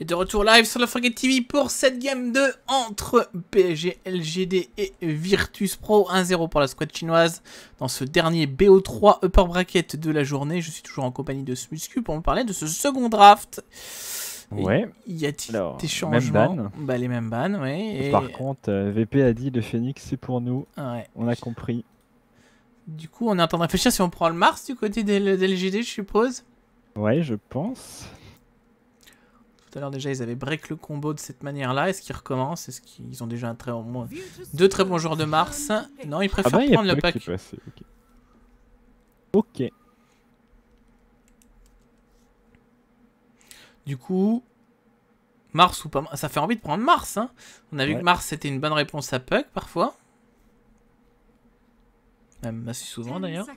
Et de retour live sur la Fragate TV pour cette game 2 entre PSG, LGD et Virtus Pro. 1-0 pour la squad chinoise dans ce dernier BO3 upper bracket de la journée. Je suis toujours en compagnie de Smuscu pour me parler de ce second draft. Ouais. Y a-t-il des changements? Bah, les mêmes bans, ouais. Et par contre, VP a dit le Phoenix c'est pour nous. Ouais. On a compris. Du coup, on est en train de réfléchir si on prend le Mars du côté des LGD, je suppose. Ouais, je pense. Tout à l'heure déjà ils avaient break le combo de cette manière là. Est-ce qu'ils recommencent? Est-ce qu'ils ont déjà deux très bons joueurs de Mars? Non, ils préfèrent prendre le pack. Ok. Du coup, Mars ou pas, ça fait envie de prendre Mars, hein. On a vu que Mars c'était une bonne réponse à Puck parfois. Même assez souvent d'ailleurs.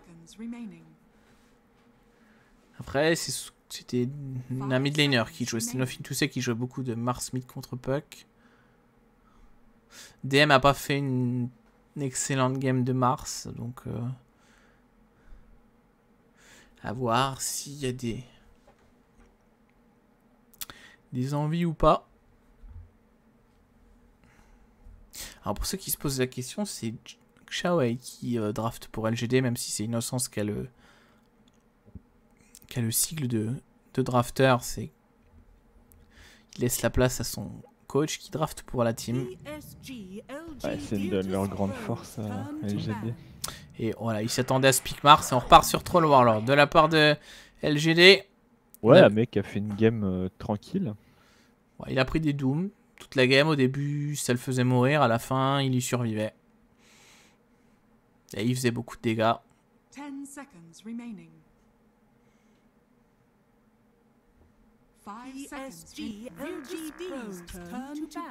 Après c'était un mid laner qui jouait, c'était Nothing to Say qui jouait beaucoup de Mars mid contre Puck. DM a pas fait une excellente game de Mars, donc à voir s'il y a des envies ou pas. Alors pour ceux qui se posent la question, c'est Xiaowei qui draft pour LGD, même si c'est Innocence qui a le cycle de drafter, c'est il laisse la place à son coach qui draft pour la team. Ouais, c'est une de leurs grandes forces à LGD. Et voilà, il s'attendait à ce pick Mars et on repart sur Troll Warlord de la part de LGD. Ouais, un mec a fait une game tranquille. Ouais, il a pris des dooms. Toute la game, au début, ça le faisait mourir. À la fin, il y survivait. Et il faisait beaucoup de dégâts. 10 seconds remaining. 5 seconds. LGD's turn to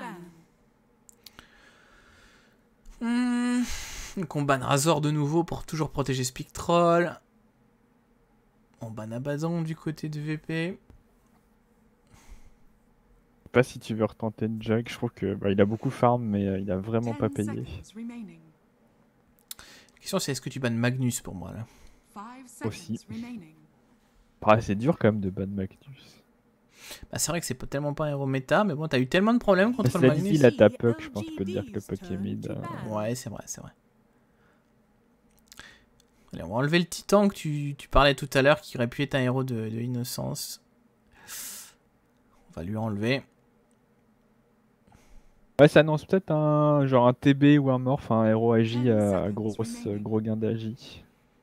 ban. Donc on banne Razor de nouveau pour toujours protéger Spectrol. On banne Abaddon du côté de VP. Je sais pas si tu veux retenter une jug, je trouve que il a beaucoup farm mais il a vraiment pas payé. La question c'est est-ce que tu bannes Magnus pour moi là? Aussi. Bah, c'est dur quand même de ban Magnus. Bah, c'est vrai que c'est tellement pas un héros méta, mais bon, t'as eu tellement de problèmes contre le Magnus. C'est difficile à ta Puck, je pense que tu peux te dire que le Puck est mid. Ouais, c'est vrai, c'est vrai. Allez, on va enlever le Titan que tu parlais tout à l'heure, qui aurait pu être un héros de Innocence. On va lui enlever. Ouais, ça annonce peut-être un TB ou un Morph, un héros AJ à gros gain d'AJ.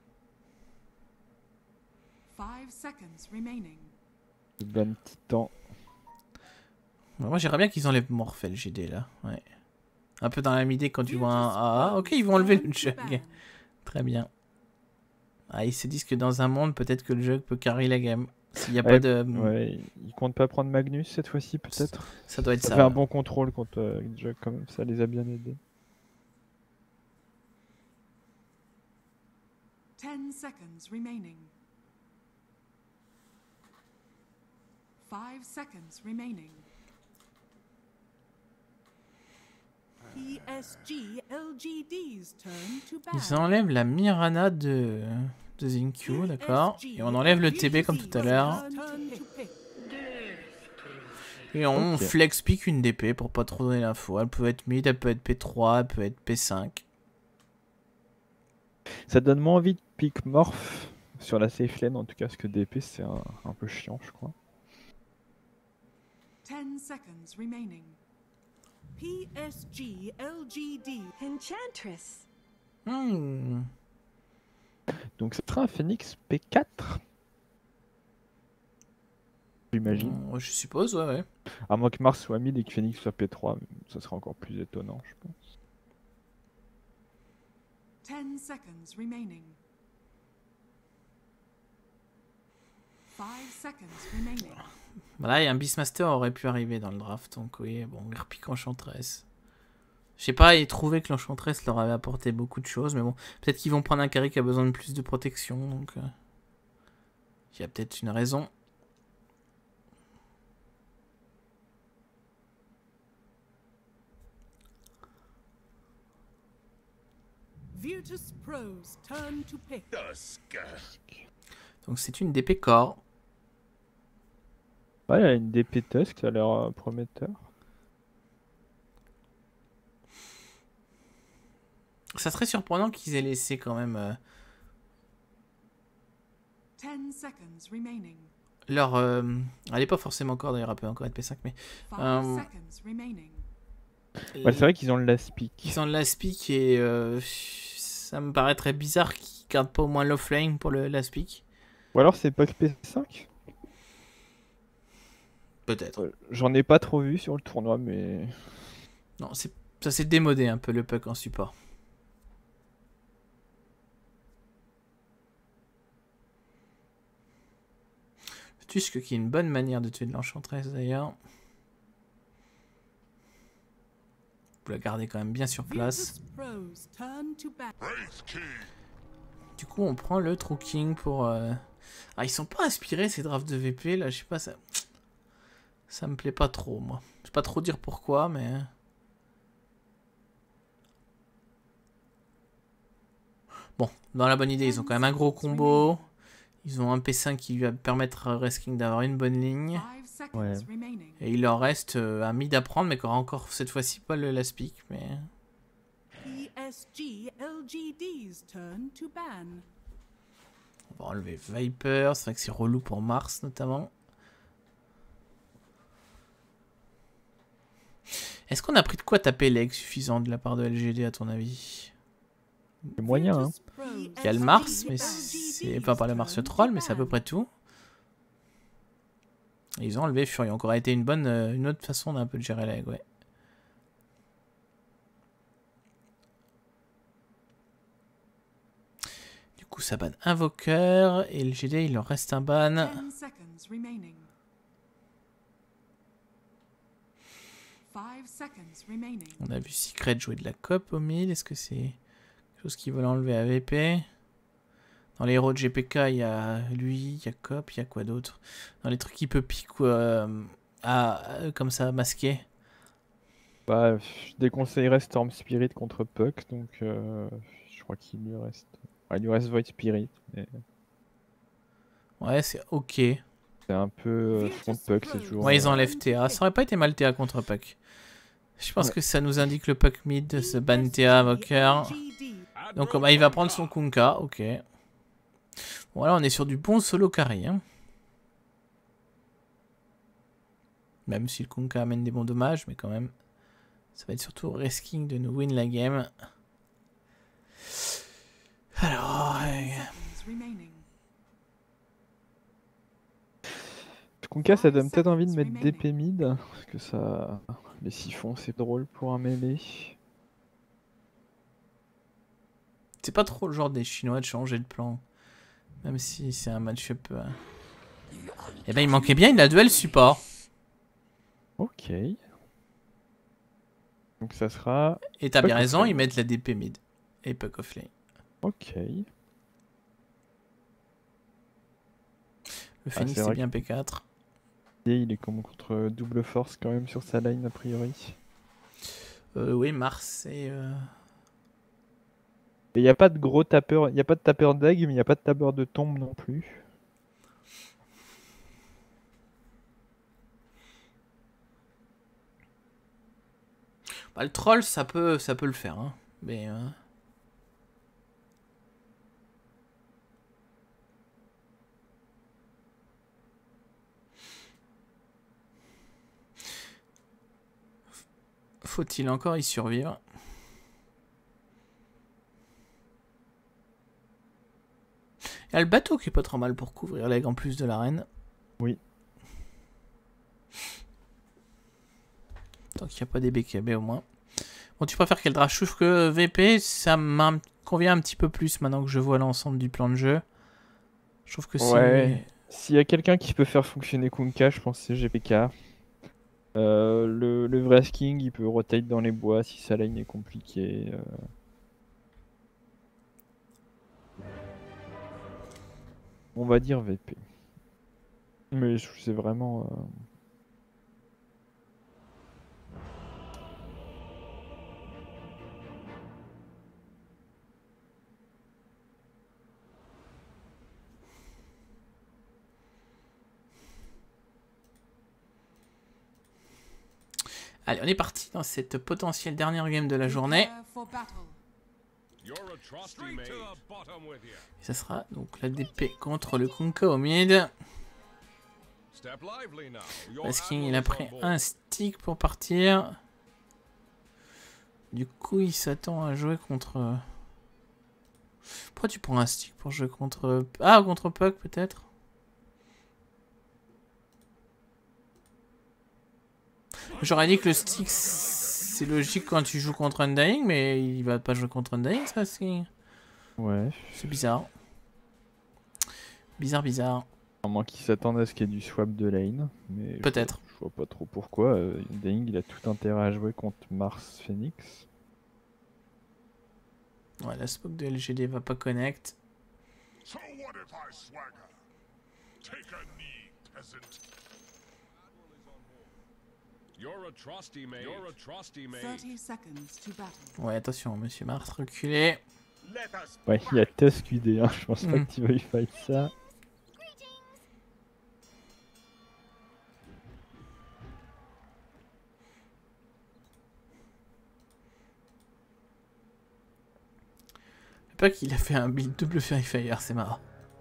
5 seconds remaining. Le ban Titan. Moi j'aimerais bien qu'ils enlèvent Morph LGD là. Ouais. Un peu dans la même idée quand tu vois un AA. Ok, ils vont enlever le jug. Très bien. Ah, ils se disent que dans un monde, peut-être que le jug peut carry la game. S'il n'y a pas de. Ouais, ils comptent pas prendre Magnus cette fois-ci peut-être. Ça doit être ça. Ça fait un bon contrôle contre le jug quand même, ça les a bien aidés. 10 seconds remaining. 5 seconds remaining. PSG LGD's turn to ban. Ils enlèvent la Mirana de Zinkyu, d'accord. Et on enlève le TB comme tout à l'heure. Et on flex pick une DP pour pas trop donner l'info. Elle peut être mid, elle peut être P3, elle peut être P5. Ça donne moins envie de pick Morph sur la safe lane en tout cas, parce que DP c'est un peu chiant je crois. 10 seconds remaining. PSG LGD Enchantress. Donc ce sera un Phoenix P4. J'imagine. Je suppose, ouais. À moins que Mars soit mid et que Phoenix soit P3, ça serait encore plus étonnant, je pense. 10 seconds remaining. 5 seconds remaining. Voilà, et un Beastmaster aurait pu arriver dans le draft, donc oui, bon, il repique Enchantress. Je sais pas, ils trouvaient que l'Enchantress leur avait apporté beaucoup de choses, mais bon, peut-être qu'ils vont prendre un carry qui a besoin de plus de protection, donc il y a peut-être une raison. Virtus Pro's turn to pick. Donc c'est une DP core. Ouais, il a une DP Tusk, ça a l'air prometteur. Ça serait surprenant qu'ils aient laissé quand même 10 seconds remaining. leur. Elle est pas forcément encore d'ailleurs, elle peut encore être P5, mais 5 Euh, seconds remaining. Ouais, c'est vrai qu'ils ont le last pick. ils ont de l'aspic et ça me paraîtrait bizarre qu'ils gardent pas au moins l'offlane pour le l'aspic. Ou alors c'est Puck P5? Peut-être. J'en ai pas trop vu sur le tournoi, mais... Non, ça s'est démodé un peu le puck en support. Tusk qui est une bonne manière de tuer de l'enchantresse d'ailleurs. Vous la gardez quand même bien sur place. Virtus Pros turn to ban. Du coup, on prend le True King pour. Ah, ils sont pas inspirés ces drafts de VP là, je sais pas, ça me plaît pas trop moi. Je sais pas trop dire pourquoi, mais. Bon, dans la bonne idée, ils ont quand même un gros combo. Ils ont un P5 qui lui va permettre à Resking d'avoir une bonne ligne. 5 seconds Ouais. remaining. Et il leur reste un mid à prendre, mais qui aura encore cette fois-ci pas le last pick. Mais PSG LGD's turn to ban. on va enlever Viper. C'est vrai que c'est relou pour Mars notamment. Est-ce qu'on a pris de quoi taper l'egg suffisant de la part de LGD à ton avis? C'est moyen, hein. Il y a le Mars, mais c'est enfin pas le Mars troll, mais c'est à peu près tout. Et ils ont enlevé Furion, qui aurait été une autre façon d'un peu de gérer l'egg, ouais. Du coup, ça banne Invoker et le GD, il leur reste un ban. 10 seconds remaining. 5 seconds remaining. On a vu Secret jouer de la COP au mid. Est-ce que c'est quelque chose qu'ils veulent enlever à VP? Dans les héros de GPK, il y a lui, il y a COP, il y a quoi d'autre? Dans les trucs qui peut pique comme ça, masqué. Bah, je déconseillerais Storm Spirit contre Puck, donc je crois qu'il lui reste... Ouais, il lui reste Void Spirit, mais Ouais, c'est ok. c'est un peu front Puck, c'est toujours... Ouais, ils enlèvent TA. Ça aurait pas été mal TA contre Puck. Je pense Ouais. que ça nous indique le Puck mid de ce ban TA Invoker. Donc bah, il va prendre son Kunkka, ok. Voilà, on est sur du bon solo carry. Hein. Même si le Kunkka amène des bons dommages, mais quand même. Ça va être surtout risking de nous win la game. Alors... Kunkka, ça donne peut-être envie de mettre DP mid, parce que ça... Les siphons, c'est drôle pour un mêlé. C'est pas trop le genre des Chinois de changer de plan. Même si c'est un match-up... Eh ben il manquait bien une duel support. Ok. Donc ça sera... Et t'as Puck bien off raison, lane. ils mettent la DP mid. Et Puck off lane. Ok. Le Ah, Phoenix c'est c'est vrai bien P4. Et il est comme contre double force quand même sur sa line a priori. Oui, Mars et... Et il n'y a pas de gros tapeur, il n'y a pas de tapeur d'egg, mais il n'y a pas de tapeur de tombe non plus. Bah, le troll, ça peut le faire. Hein. Mais... Faut-il encore y survivre? Il y a le bateau qui est pas trop mal pour couvrir l'aigle en plus de l'arène. Oui. Tant qu'il n'y a pas des BKB au moins. Bon, tu préfères quel draft? Je trouve que VP, ça me convient un petit peu plus maintenant que je vois l'ensemble du plan de jeu. Je trouve que Ouais. c'est... S'il y a quelqu'un qui peut faire fonctionner Kunkka, je pense que c'est GPK. Le vrai King, il peut rotate dans les bois si sa lane est compliquée. On va dire VP. Mais c'est vraiment... Allez, on est parti dans cette potentielle dernière game de la journée. Prepare for battle. Et ça sera donc la DP contre le Kunkka au mid. Basking, il a pris un stick pour partir. Du coup, il s'attend à jouer contre... Pourquoi tu prends un stick pour jouer contre... Ah, contre Puck, peut-être? J'aurais dit que le stick, c'est logique quand tu joues contre Undying, mais il va pas jouer contre Undying, ça, c'est... Ouais. C'est bizarre. Bizarre, bizarre. À moins qu'ils s'attendent à ce qu'il y ait du swap de lane. Mais Peut-être. Je vois pas trop pourquoi. Undying, il a tout intérêt à jouer contre Mars Phoenix. Ouais, la smoke de LGD va pas connect. So what if I swagger? Take a knee, peasant. You're a trusty mate. You're a trusty mate. 30 seconds to battle. Ouais, attention, Monsieur Mars, reculez. Let us Ouais, il y a Tusk UD, hein. Je pense pas Hmm. que tu veuilles fight ça. Pas qu'il a fait un build double Fairy Fire, c'est marrant.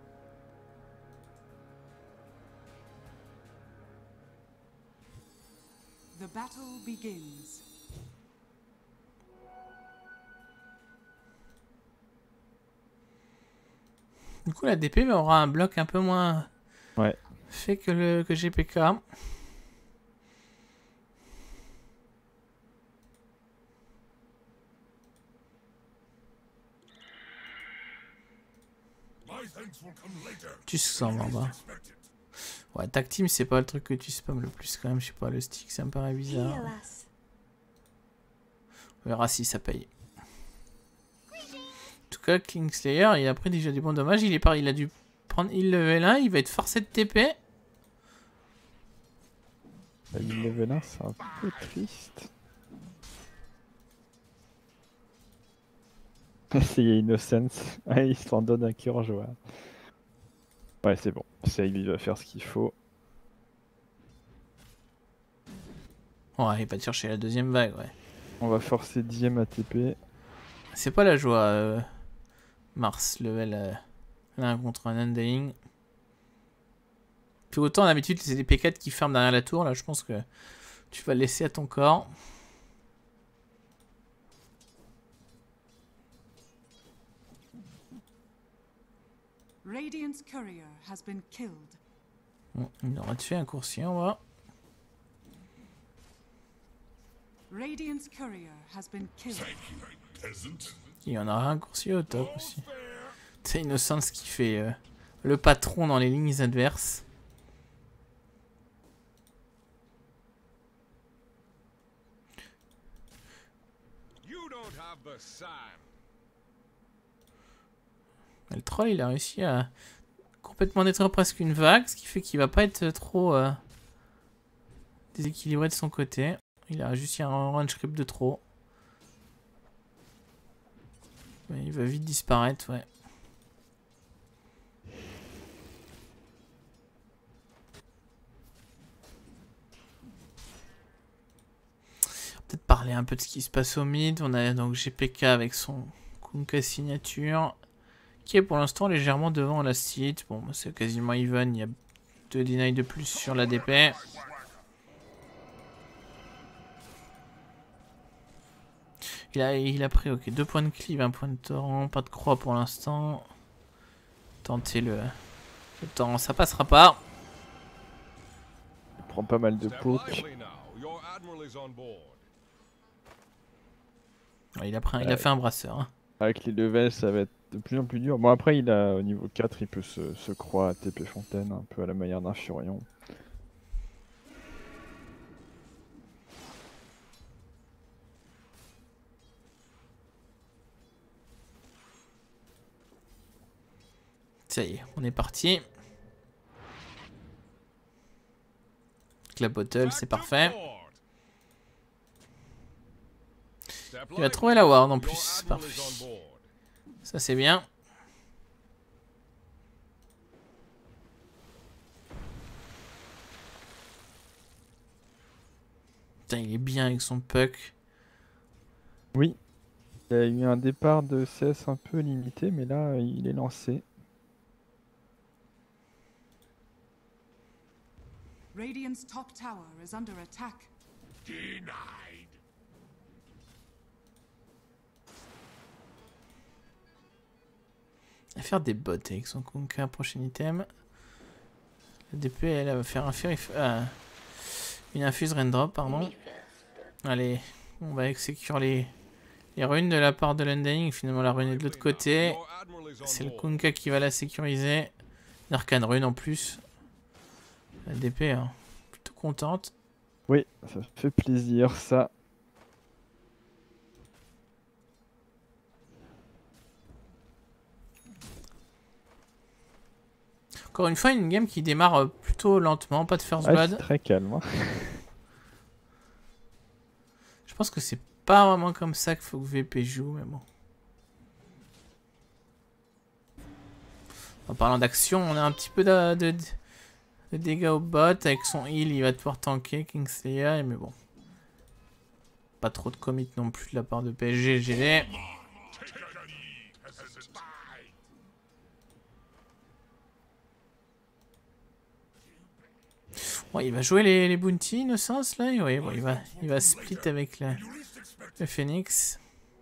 The battle begins. Du coup, la DP aura un bloc un peu moins Ouais. fait que GPK. My thanks will come later. Tu sens en bas. Expected. Ouais, Tag Team, c'est pas le truc que tu spams le plus quand même. Je sais pas, le stick, ça me paraît bizarre. On verra si ça paye. En tout cas, Kingslayer, il a pris déjà du bon dommage. Il a dû prendre il level 1. Il va être forcé de TP. Le level 1, c'est un peu triste. C'est Innocence. Ah, il s'en donne un cœur joie. Ouais, c'est bon. Il va faire ce qu'il faut. Ouais, il va te chercher la deuxième vague, ouais. On va forcer 10ème à TP. C'est pas la joie, Mars, level 1 contre un Undying. Puis autant d'habitude, c'est des P4 qui ferment derrière la tour. Là, je pense que tu vas le laisser à ton corps. Radiant's courier has been killed. Bon, il aura fait un coursier, on va. Radiant's courier has been killed. Thank you, peasant. Il y en aura un coursier au top aussi. C'est Innocence qui fait le patron dans les lignes adverses. You don't have the sand. Le troll, il a réussi à complètement détruire presque une vague, ce qui fait qu'il va pas être trop déséquilibré de son côté. Il a juste eu un range creep de trop. Mais il va vite disparaître, ouais. Peut-être parler un peu de ce qui se passe au mid. On a donc GPK avec son Kunkka signature, qui est pour l'instant légèrement devant la site. Bon, c'est quasiment even. Il y a 2 deny de plus sur la DP. Il a pris 2 points de cleave, 1 point de torrent, pas de croix pour l'instant. Tentez le temps, ça passera pas. Il prend pas mal de Step poke. lively now. Your admiral is on board. Ouais, il a fait un brasseur. Hein. Avec les levels, ça va être de plus en plus dur. Bon, après, il a au niveau 4, il peut se croire à TP Fontaine, un peu à la manière d'un Furion. Ça y est, on est parti. La bottle, c'est parfait. Il a trouvé la ward en plus, parfait. Ça c'est bien. Putain, il est bien avec son puck. Oui. Il y a eu un départ de CS un peu limité, mais là, il est lancé. Radiant's top tower is under attack. Denied. Il va faire des bots avec son Kunkka, prochain item. La DP, elle va faire une infuse raindrop, pardon. Allez, on va exécuter les runes de la part de l'Undying. Finalement, la rune est de l'autre côté. C'est le Kunkka qui va la sécuriser. Une arcane rune en plus. La DP, hein, plutôt contente. Oui, ça fait plaisir, ça. Encore une fois, une game qui démarre plutôt lentement, pas de first Ouais, c'est blood. très calme. Hein. Je pense que c'est pas vraiment comme ça qu'il faut que VP joue, mais bon. En parlant d'action, on a un petit peu de dégâts au bot. Avec son heal, il va pouvoir tanker Kingslayer, mais bon. Pas trop de commit non plus de la part de PSG, GD. Ouais, il va jouer les bounty, Innocence, là. Oui, bon, il va split avec le Phoenix.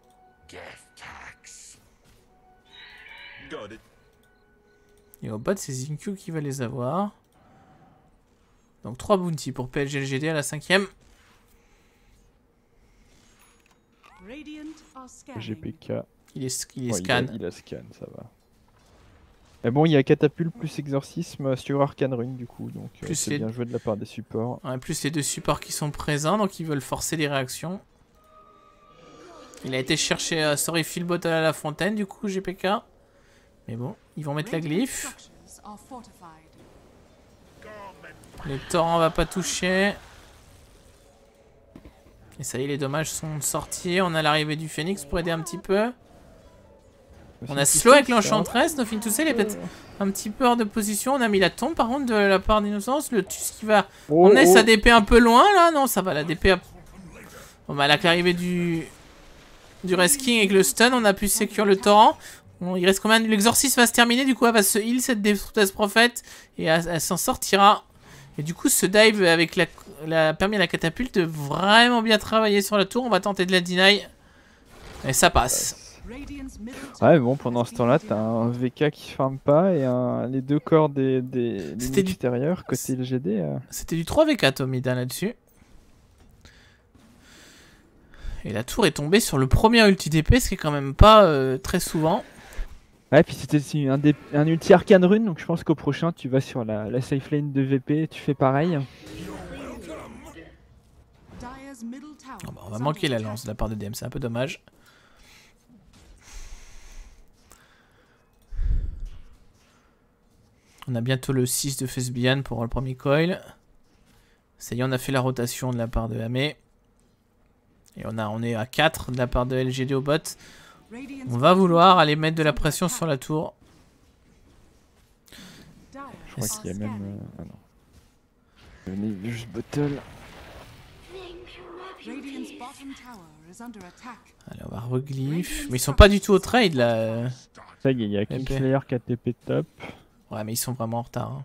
Et au bot, c'est Zincu qui va les avoir. Donc 3 bounty pour PSG LGD à la 5ème. Radiant are scanning. GPK. Il est Ouais, scan. il a scan, ça va. Et bon, il y a catapulte plus exorcisme sur Arcane Rune du coup, donc Plus c'est les- bien joué de la part des supports. Ouais, plus les deux supports qui sont présents, donc ils veulent forcer les réactions. Il a été chercher Sorry Philbot à la fontaine, du coup, GPK. Mais bon, ils vont mettre la Radiant glyphe. structures are fortified. Le torrent va pas toucher. Et ça y est, les dommages sont sortis. On a l'arrivée du Phoenix pour aider un petit peu. On a slow avec l'Enchantress. Nothing to say, il est peut-être un petit peu hors de position. On a mis la tombe par contre de la part d'Innocence. Le Tus qui va emmener sa DP un peu loin là. Non, ça va, la DP. Bon, bah, avec l'arrivée du resking avec le stun, on a pu sécure le torrent. Bon, il reste combien? L'exorcisme va se terminer. Du coup, elle va se heal cette Death Prophet. Et elle s'en sortira. Et du coup, ce dive avec la permis à la catapulte de vraiment bien travailler sur la tour. On va tenter de la deny. Et ça passe. Radiant's middle Ouais, tower bon, pendant has ce been temps-là, t'as denied. un VK qui farme pas et les deux corps des C'était lignes du- extérieures côté LGD. C'était du 3v4 au mid hein, là-dessus. Et la tour est tombée sur le premier ulti d'épée, ce qui est quand même pas très souvent. Ouais, puis c'était un ulti Arcane Rune, donc je pense qu'au prochain, tu vas sur la safe lane de VP, tu fais pareil. Dire's middle tower Oh, bah, on is va under manquer la attack. lance de la part de DM, c'est un peu dommage. On a bientôt le 6 de Fesbian pour le premier coil. Ça y est, on a fait la rotation de la part de Hamé. Et on est à 4 de la part de LGD au bot. Radiant's On va bottom vouloir tower aller mettre de is la under pression attack. sur la tour. Dire Je crois are qu'il y a même. scanning. Ah non. Venez juste bottle. Radiant's bottom tower is under attack. Allez, on va reglyph. Mais ils sont pas du tout au trade là. Ça y est, il y a Kingslayer qui a TP top. Ouais, mais ils sont vraiment en retard. Hein.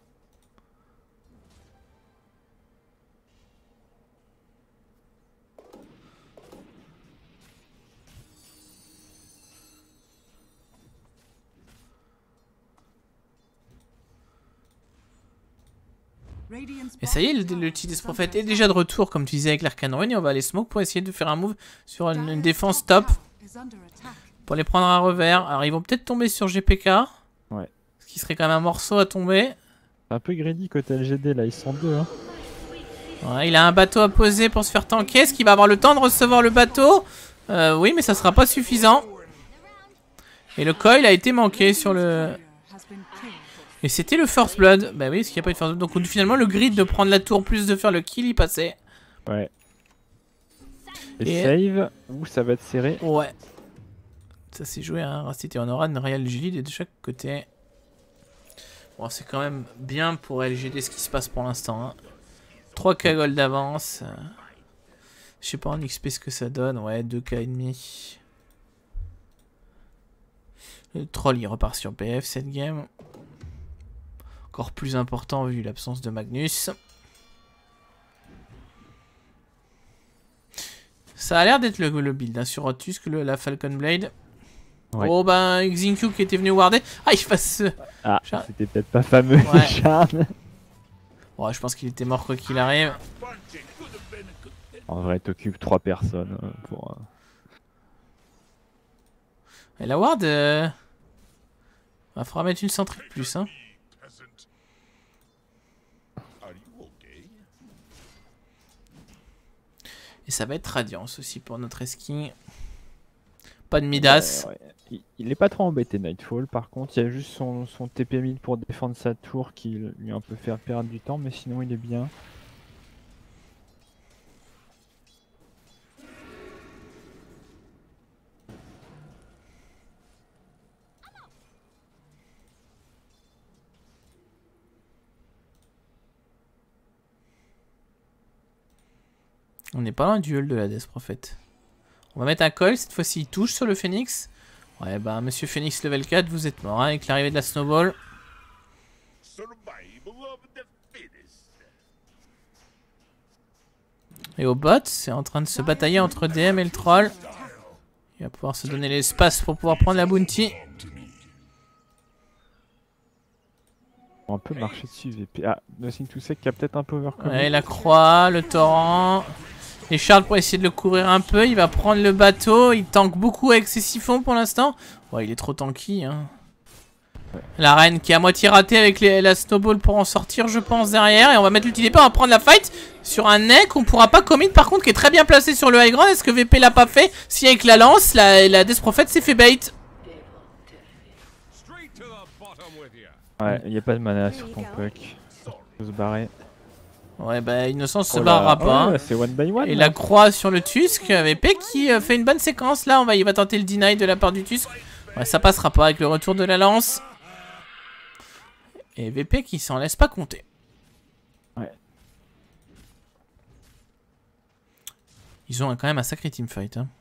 Radiant's Et ça y est, bottom le tower Tidus is Prophet under est déjà de retour, comme tu disais avec l'Arcane Rune. Et on va aller smoke pour essayer de faire un move sur une Dire's défense top top. tower is under attack. Pour les prendre à revers. Alors ils vont peut-être tomber sur GPK. Ouais. Ce qui serait quand même un morceau à tomber. C'est un peu greedy côté LGD là, ils sont deux. Hein. Ouais, il a un bateau à poser pour se faire tanker. Est-ce qu'il va avoir le temps de recevoir le bateau? Oui, mais ça sera pas suffisant. Et le coil a été manqué sur le... Carrier has been killed. Et c'était le First Blood. Bah oui, parce qu'il n'y a pas eu de First Blood. Donc finalement, le grid de prendre la tour plus de faire le kill, il passait. Ouais. Et, Et- save, ou ça va être serré. Ouais. Ça s'est joué, hein. Rastit et on aura une Real LGD de chaque côté. Bon, c'est quand même bien pour LGD ce qui se passe pour l'instant. Hein. 3 cagoles d'avance. Je sais pas en XP ce que ça donne. Ouais, 2K et demi. Le troll il repart sur BF cette game. Encore plus important vu l'absence de Magnus. Ça a l'air d'être le build hein, sur Tusk, la Falcon Blade. Ouais. Oh ben Xingqiu qui était venu warder. Ah il passe. Ah, Char- c'était peut-être pas fameux, Ouais. Charles. Ouais, je pense qu'il était mort quoi qu'il arrive. En vrai, t'occupes 3 personnes pour... Et la ward, va falloir mettre une centrique de plus hein. Peasant. Are you okay? Et ça va être Radiance aussi pour notre esking. Pas de Midas. Ouais. Il est pas trop embêté Nightfall, par contre, il y a juste son TP mid pour défendre sa tour qui lui a un peu fait perdre du temps, mais sinon il est bien. On n'est pas loin du duel de la Death Prophet. On va mettre un call, cette fois-ci il touche sur le Phoenix. Ouais bah monsieur Phoenix level 4, vous êtes mort hein, avec l'arrivée de la Snowball. Survival of the fittest. Et au bot, c'est en train de se batailler entre DM et le troll. Il va pouvoir se donner l'espace pour pouvoir prendre la bounty. On va un peu marcher dessus VP. Ah, Nothing to Say qui a peut-être un peu overcome. Ouais, la croix, le torrent. Et Charles pour essayer de le couvrir un peu, il va prendre le bateau, il tank beaucoup avec ses siphons pour l'instant. Ouais, il est trop tanky hein. La reine qui est à moitié ratée avec la snowball pour en sortir je pense derrière. Et on va mettre l'ulti d'épée, on va prendre la fight sur un neck. On pourra pas commit par contre qui est très bien placé sur le high ground. Est-ce que VP l'a pas fait? Si avec la lance, la Death Prophet s'est fait bait. Straight to the bottom with you. Ouais, il n'y a pas de mana sur ton puck. Faut se barrer. Ouais bah Innocence se Oh là. barrera pas hein. Ouais, c'est one by one. Et là. la croix sur le Tusk, VP qui fait une bonne séquence là, il va tenter le deny de la part du Tusk. Ouais, ça passera pas avec le retour de la lance. Et VP qui s'en laisse pas compter. Ouais. Ils ont quand même un sacré teamfight. Hein.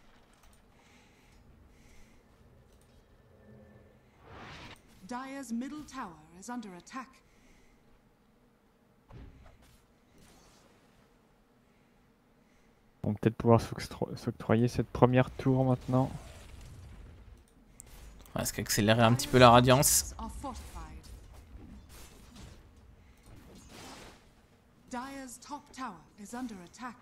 Dire's middle tower is under attack. On va peut-être pouvoir s'octroyer cette première tour maintenant. On va accélérer un petit peu la radiance. Are fortified. Dire's top tower is under attack.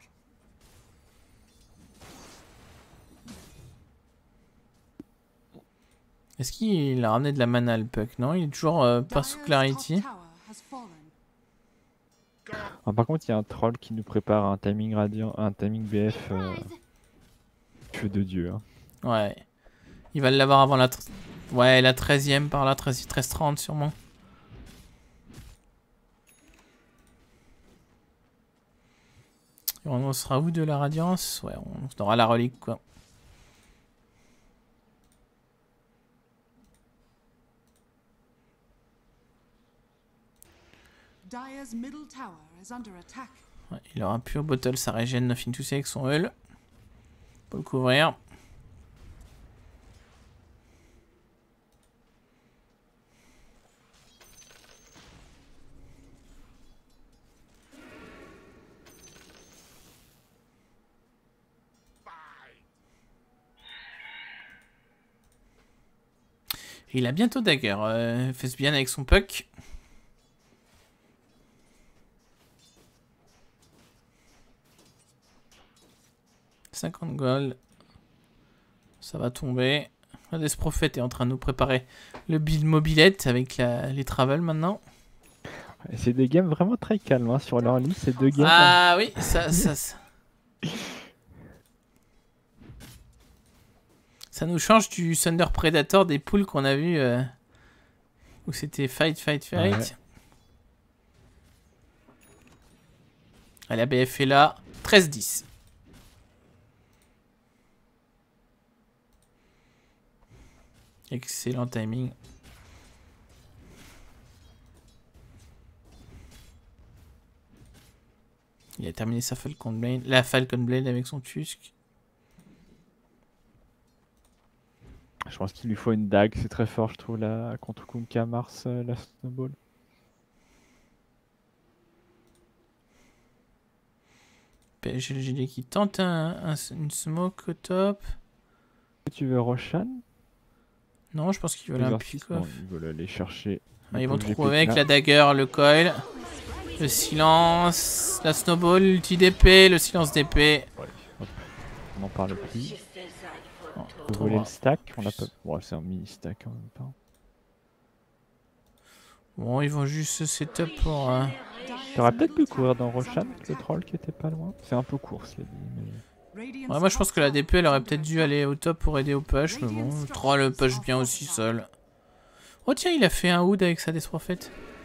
Est-ce qu'il a ramené de la mana le puck? Non, il est toujours pas sous Dire's Clarity. top tower has fallen. Ah, par contre, il y a un troll qui nous prépare un timing radiant, un timing BF. Feu de Dieu. Hein. Ouais. Il va l'avoir avant la... Ouais, la 13ème par là, 13-30 sûrement. Et on sera où de la radiance? Ouais, on aura la relique quoi. Dire's middle tower is under attack. Ouais, il aura pure bottle, ça régène Nothing to Say avec son hull. Pour le couvrir. Et il a bientôt dagger. Fait bien avec son puck. « 50 gold. Ça va tomber. La Death Prophet est en train de nous préparer le build mobilette avec les travels maintenant. Et c'est des games vraiment très calmes hein, sur leur lit, ces deux games. Ah oui, ça. Ça nous change du Thunder Predator des poules qu'on a vu où c'était fight. Ouais. Allez, la BF est là. 13-10. Excellent timing. Il y a avait terminé sa Falcon Blade, la Falcon Blade avec son Tusk. Je pense qu'il lui faut une dague, c'est très fort, je trouve, là, contre Kunkka Mars, la Snowball. PSGLGD qui tente une smoke au top. Tu veux Roshan? Non, je pense qu'ils veulent un Exorcist, non, pick-off. ils veulent aller chercher. Ah, ils vont pauvre trouver avec GPK. la dagger, le coil, le silence, la snowball, l'ulti d'épée, le silence d'épée. Ouais, hop, on n'en parle plus. Oh, On trop voler bien. le stack, on a pas. Bon, c'est un mini stack en même temps. Bon, ils vont juste se setup pour... T'aurais peut-être pu courir dans Roshan avec le troll qui était pas loin. C'est un peu court, cela dit, mais. Ouais, moi je pense que la DP elle aurait peut-être dû aller au top pour aider au push, mais bon, le troll push bien aussi seul. Oh tiens, il a fait un hood avec sa Death Prophet.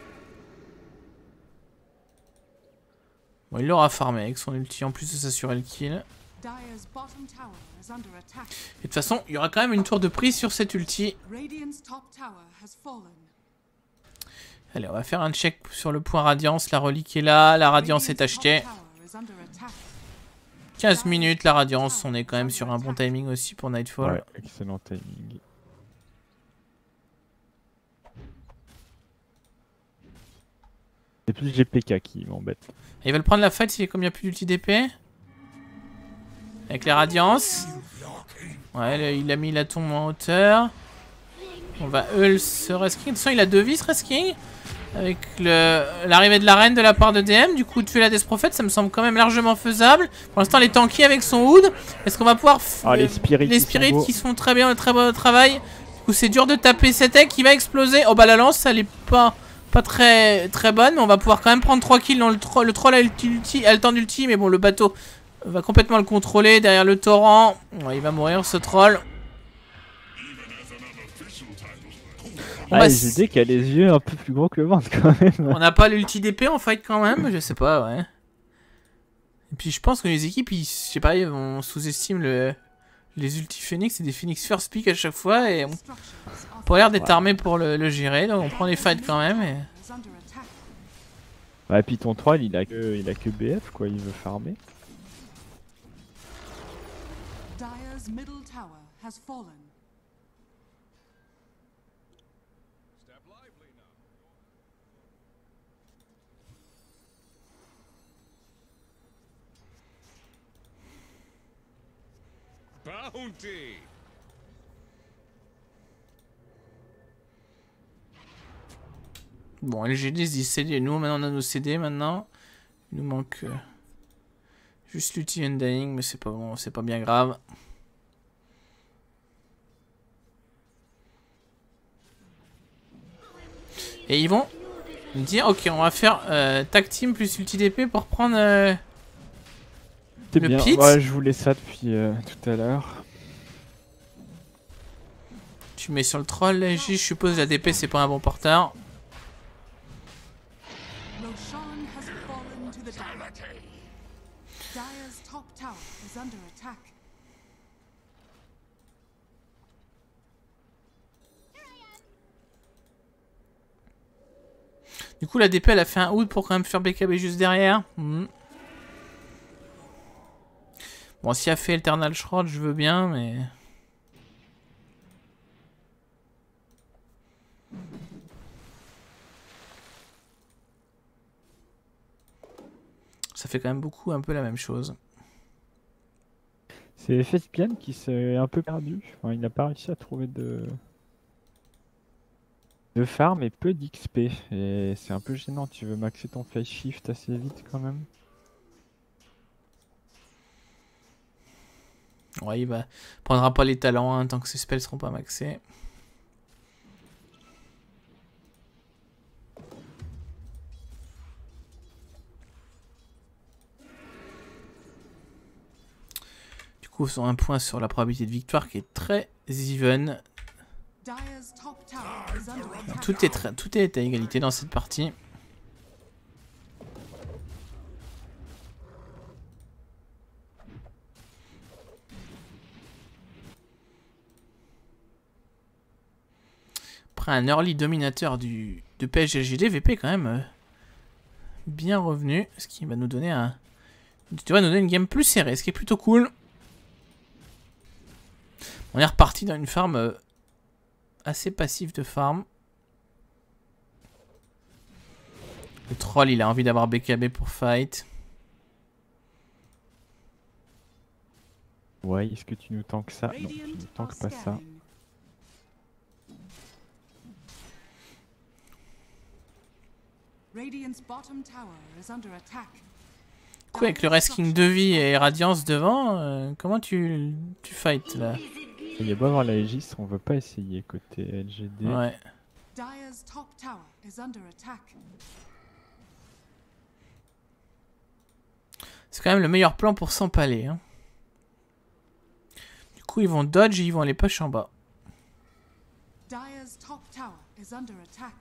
Bon, il l'aura farmé avec son ulti en plus de s'assurer le kill. Dire's bottom tower is under attack. Et de toute façon, il y aura quand même une tour de prise sur cette ulti. Radiant's top tower has fallen. Allez, on va faire un check sur le point Radiance. La relique est là, la Radiance est Radiant's top achetée. tower is under attack. 15 minutes, la Radiance, on est quand même sur un bon timing aussi pour Nightfall. Ouais, excellent timing. C'est plus GPK qui m'embête. Ils veulent prendre la fight s'il comme il n'y a plus d'ulti d'épée. Avec les Radiances. Ouais, il a mis la tombe en hauteur. On va ult ce Resking. De toute façon, il a 2 vies ce Resking. Avec l'arrivée de la reine de la part de DM. Du coup, tuer la Death Prophet, ça me semble quand même largement faisable. Pour l'instant, les tanky avec son hood. Est-ce qu'on va pouvoir... Les spirits, qui font très bien, très bon travail. Du coup, c'est dur de taper cet egg qui va exploser. Oh bah la lance, elle est pas très bonne. Mais on va pouvoir quand même prendre 3 kills dans le troll. Le troll a le temps d'ulti. Mais bon, le bateau va complètement le contrôler derrière le torrent. Ouais, il va mourir ce troll. GD qui a les yeux un peu plus gros que le ventre quand même. On n'a pas l'ulti d'épée en fight quand même, je sais pas, ouais. Et puis je pense que les équipes, je sais pas, on sous-estime les ulti Phoenix, c'est des Phoenix first pick à chaque fois et on pas l'air d'être armé pour le gérer, donc on prend les fights quand même. Et... Ouais, puis ton troll il a que BF quoi, il veut farmer. Dire's middle tower has fallen. Bounty! Bon, LGD se dit CD, nous maintenant on a nos CD maintenant. Il nous manque juste l'ulti Undying, mais c'est pas bon, c'est pas bien grave. Et ils vont dire ok, on va faire tag team plus ulti d'épée pour prendre C'est le bien, pit. ouais, je voulais ça depuis tout à l'heure. Tu mets sur le troll, LG, je suppose la DP c'est pas un bon porteur. Roshan has fallen to the dark. Dire's top tower is under attack. Du coup, la DP elle a fait un hood pour quand même faire BKB juste derrière. Bon, si elle fait Eternal Shroud, je veux bien, mais. Ça fait quand même beaucoup un peu la même chose. C'est Fespian qui s'est un peu perdu. Enfin, il n'a pas réussi à trouver de farm et peu d'XP. Et c'est un peu gênant, tu veux maxer ton face shift assez vite quand même. Ouais, il prendra pas les talents hein, tant que ses spells seront pas maxés. Du coup, on a un point sur la probabilité de victoire qui est très even. Dire's top tower is under attack. Tout est à égalité dans cette partie. Après un early dominateur de PSG LGD, VP quand même bien revenu. Ce qui va nous donner Tu vas nous donner une game plus serrée, ce qui est plutôt cool. On est reparti dans une farm assez passive de farm. Le troll, il a envie d'avoir BKB pour fight. Ouais, est-ce que tu nous tankes ça? Non, tu nous tankes pas ça. Radiant's bottom tower is under attack. Du coup, avec le resking de vie et Radiance devant, comment tu fight là? Il y a beau avoir la Aegis, on veut pas essayer côté LGD. Ouais. Dire's top tower is under attack. C'est quand même le meilleur plan pour s'empaler. Hein. Du coup, ils vont dodge et ils vont aller push en bas. Dire's top tower is under attack.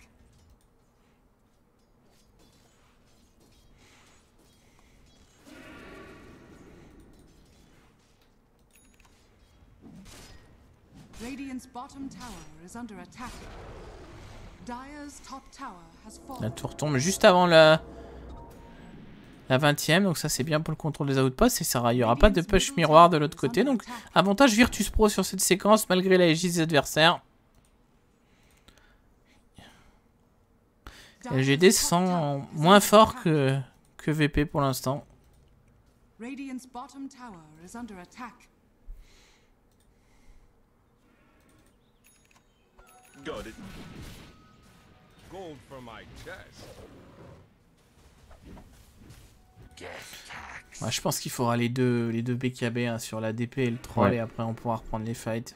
Radiant's bottom tower is under attack. Dire's top tower has fallen. La tour tombe juste avant la 20ème, donc ça c'est bien pour le contrôle des outposts et il n'y aura pas de push miroir de l'autre côté. Donc avantage Virtus Pro sur cette séquence malgré la Aegis des adversaires. LGD se sent moins fort que VP pour l'instant. Radiant's bottom tower is under attack. Got it. Gold for my chest. Ouais, je pense qu'il faudra les deux BKB hein, sur la DP et le troll et après on pourra reprendre les fights.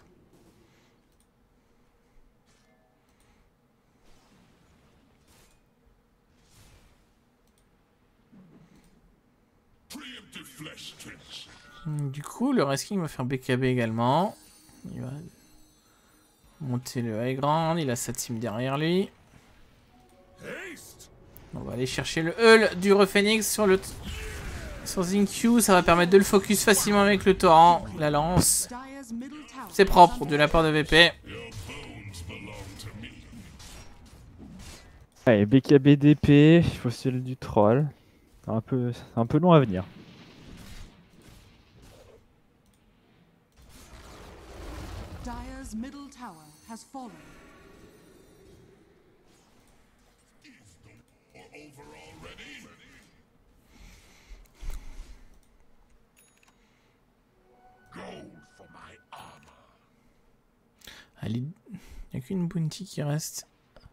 Du coup, le Resking va faire BKB également. Il va monter le high ground, il a sa team derrière lui. On va aller chercher le Hull du Rephénix sur Xingqiu, ça va permettre de le focus facilement avec le torrent, la lance. C'est propre de la part de VP. Allez, BKB DP, il faut celle du troll. Un peu long à venir. Dire's middle tower has fallen. Allez, il n'y a qu'une bounty qui reste.